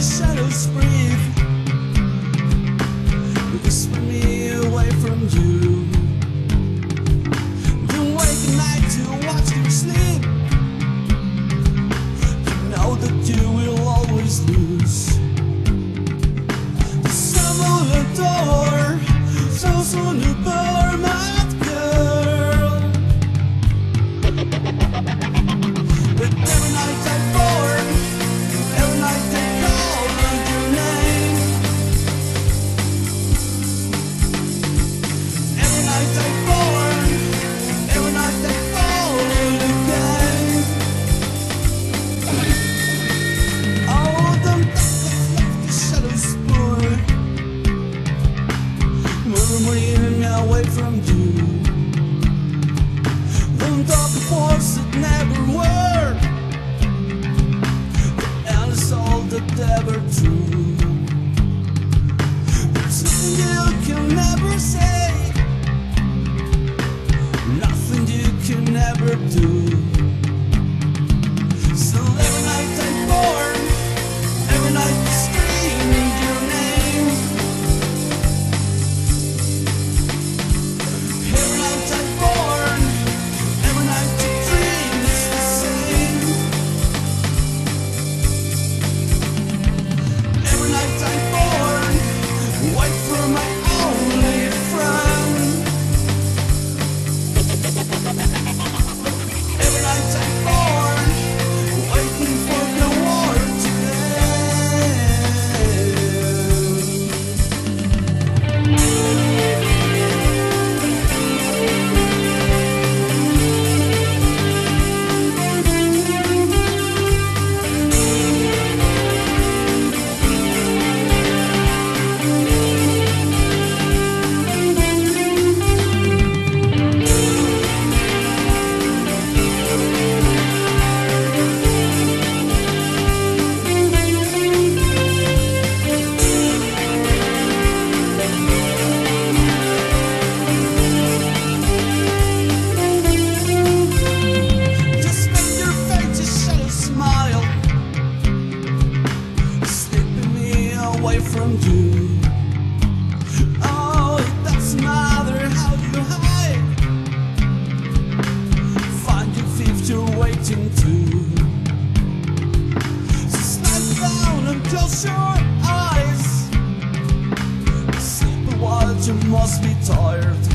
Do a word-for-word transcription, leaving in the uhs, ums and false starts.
shadows breathe, whisper me away from you. Don't wake at night to watch you sleep. You know that you will always lose. The sun on the door, so soon to burn my girl. But every night I burn, every night I call your name. Every night I burn, every night I call again. Oh, don't let the shadows pour, murmuring me away from you. Don't talk of words that never were, and it's all that ever true. There's nothing you can never say, nothing you can never do. So every night I burn, every night I scream your name. Every night I burn, every night I dream it's the same. Every night I burn, wait for my only friend. Every night I burn, waiting for the war to just make your face a shadow smile, slipping me away from you. Oh, it doesn't matter how you hide, find your fifth you're waiting to. So slide down and close your eyes, sleep a while, you must be tired.